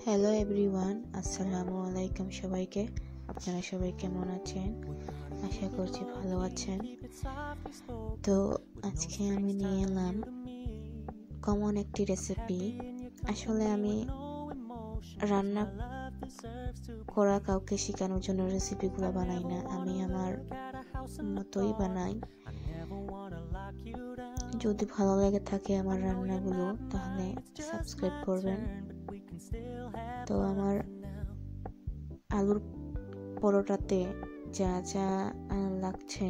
Hello everyone, আসসালামু আলাইকুম সবাইকে। আপনারা সবাই কেমন আছেন? আশা করছি ভালো আছেন। তো আজকে আমি নিয়ে এলাম কমন একটি রেসিপি। আসলে আমি রান্না করা কাউকে শেখানোর জন্য রেসিপিগুলো বানাই না, আমি আমার মতোই বানাই। যদি ভালো লেগে থাকে আমার রান্নাগুলো তাহলে সাবস্ক্রাইব করবেন। তো আমার আলুর পরোটাতে যা যা লাগছে: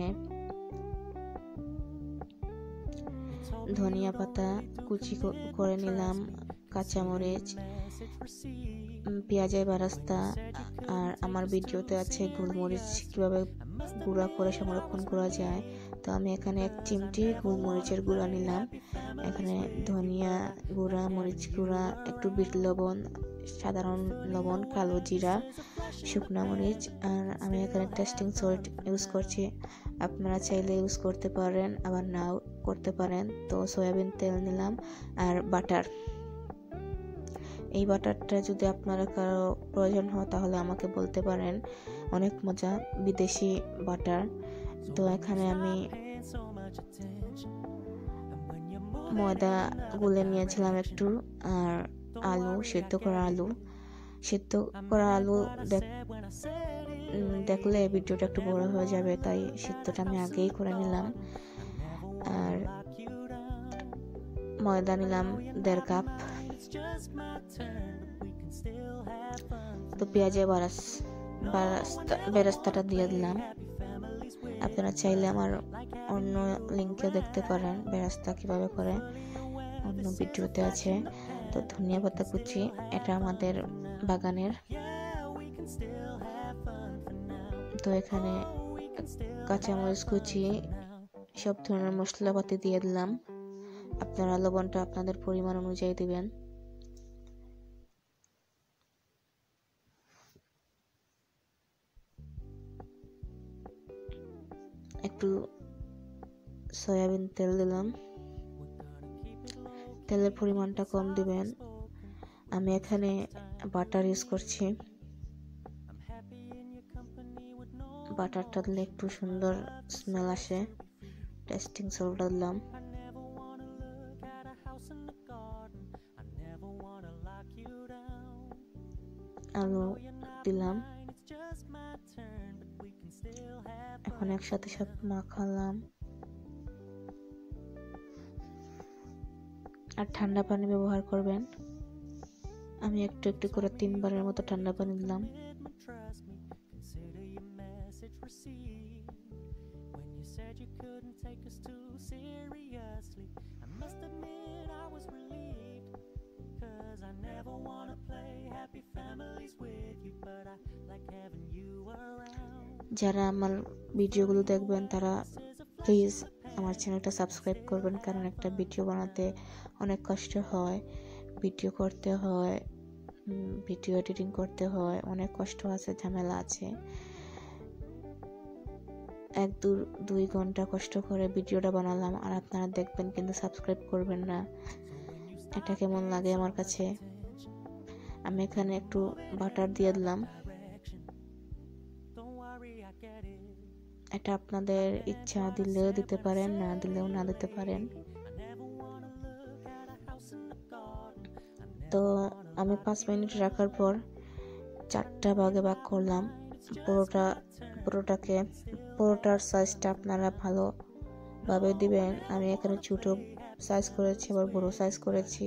ধনিয়া পাতা কুচি করে নিলাম, কাঁচামরিচ, পেঁয়াজের বেরেস্তা, আর আমার ভিডিওতে আছে গোলমরিচ কিভাবে গুঁড়া করে সংরক্ষণ করা যায়। তো আমি এখানে 1 চিমটি গোলমরিচের গুঁড়া নিলাম। এখানে ধনিয়া গুঁড়া, মরিচ গুঁড়া, একটু বিট লবণ, সাধারণ লবণ, কালো জিরা, শুকনো মরিচ, আর আমি এখানে টেস্টিং সল্ট ইউজ করছি। আপনারা চাইলে ইউজ করতে পারেন, আবার নাও করতে পারেন। তো সয়াবিন তেল নিলাম আর বাটার। এই বাটারটা যদি আপনারা কারো প্রয়োজন হয় তাহলে আমাকে বলতে পারেন, অনেক মজা, বিদেশি বাটার। তো এখানে আমি ময়দা গুলে নিয়েছিলাম একটু, আর সিদ্ধ করা আলু দেখলে ভিডিওটা একটু বড় হয়ে যাবে, তাই সিদ্ধটা আমি আগেই করে নিলাম। আর ময়দা নিলাম 1.5 কাপ। তো পেঁয়াজের বেরেস্তাটা দিয়ে দিলাম। আপনারা চাইলে আমার অন্য লিঙ্কে দেখতে পারেন বেরেস্তা কিভাবে করে, অন্য ভিডিওতে আছে। তো ধনিয়া পাতা কুচি, এটা আমাদের বাগানের। তো এখানে কাঁচামরিচ কুচি, সব ধরনের মশলাপাতি দিয়ে দিলাম। আপনারা লবণটা আপনাদের পরিমাণ অনুযায়ী দিবেন। একটু সয়াবিন তেল দিলাম, তেলের পরিমাণটা কম দিবেন। আমি এখানে বাটার ইউজ করছি। বাটারটা দিলে একটু সুন্দর স্মেল আসে। টেস্টিং সল্ট দিলাম। আলু দিলাম। এখন একসাথে সব মাখালাম। আর ঠান্ডা পানি ব্যবহার করবেন। আমি একটু একটু করে 3 বারের মতো ঠান্ডা পানি দিলাম। যারা আমার ভিডিওগুলো দেখবেন তারা প্লিজ আমার চ্যানেলটা সাবস্ক্রাইব করবেন, কারণ একটা ভিডিও বানাতে অনেক কষ্ট হয়, ভিডিও করতে হয়, ভিডিও এডিটিং করতে হয়, অনেক কষ্ট আছে, ঝামেলা আছে। 1-2 ঘন্টা কষ্ট করে ভিডিওটা বানালাম, আর আপনারা দেখবেন কিন্তু সাবস্ক্রাইব করবেন না। এটা কেমন লাগে আমার কাছে। আমি এখানে একটু বাটার দিয়ে দিলাম। এটা আপনাদের ইচ্ছা, দিলেও দিতে পারেন, না দিলেও না দিতে পারেন। তো আমি 5 মিনিট রাখার পর 4টা ভাগে ভাগ করলাম পরোটার সাইজটা আপনারা ভালোভাবে দিবেন। আমি এখানে ছোট সাইজ করেছি, আবার বড় সাইজ করেছি।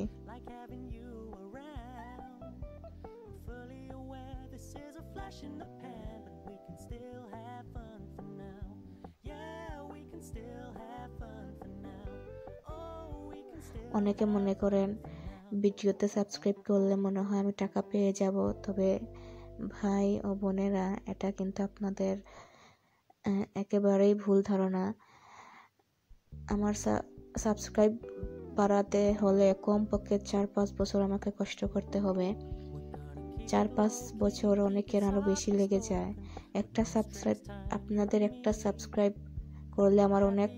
অনেকে মনে করেন ভিডিওতে সাবস্ক্রাইব করলে মনে হয় আমি টাকা পেয়ে যাব, তবে ভাই ও বোনেরা, এটা কিন্তু আপনাদের একেবারেই ভুল ধারণা। আমার সাবস্ক্রাইব বাড়াতে হলে কমপক্ষে 4-5 বছর আমাকে কষ্ট করতে হবে। 4-5 বছর, অনেকের আরো বেশি লেগে যায়। আপনাদের একটা সাবস্ক্রাইব করলে আমার অনেক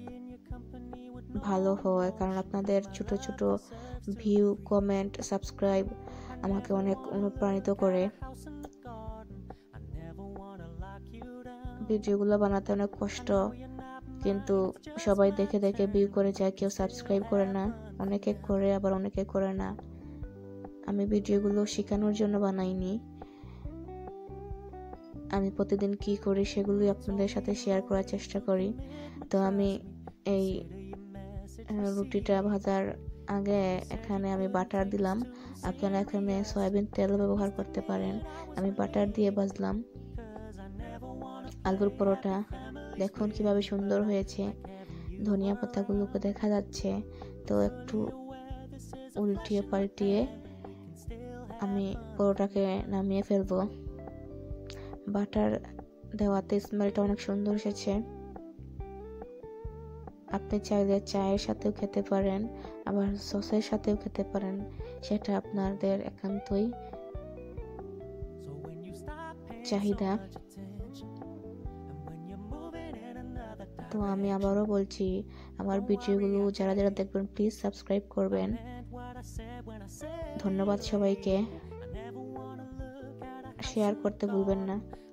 ভালো হয়, কারণ আপনাদের ছোট ছোট ভিউ, কমেন্ট, সাবস্ক্রাইব আমাকে অনেক অনুপ্রাণিত করে। ভিডিওগুলো বানাতে অনেক কষ্ট, কিন্তু সবাই দেখে দেখে ভিউ করে যায়, কেউ সাবস্ক্রাইব করে না। অনেকে করে, আবার অনেকে করে না। আমি ভিডিওগুলো শেখানোর জন্য বানাইনি, আমি প্রতিদিন কি করি সেগুলোই আপনাদের সাথে শেয়ার করার চেষ্টা করি। তো আমি এই রুটিটা ভাজার আগে এখানে আমি বাটার দিলাম। আপনারা এখানে সয়াবিন তেল ব্যবহার করতে পারেন। আমি বাটার দিয়ে ভাজলাম আলুর পরোটা। দেখুন কিভাবে সুন্দর হয়েছে, ধনিয়া পাতাগুলোকে দেখা যাচ্ছে। তো একটু উল্টিয়ে পাল্টিয়ে আমি পরোটাকে নামিয়ে ফেলবো। বাটার দেওয়াতে স্মেলটা অনেক সুন্দর এসেছে। আপনি চাইলে চায়ের সাথেও খেতে পারেন, আবার সসের সাথেও খেতে পারেন, সেটা আপনাদের একান্তই চাহিদা। তো আমি আবারও বলছি, আমার ভিডিওগুলো যারা যারা দেখবেন প্লিজ সাবস্ক্রাইব করবেন। ধন্যবাদ সবাইকে, শেয়ার করতে ভুলবেন না।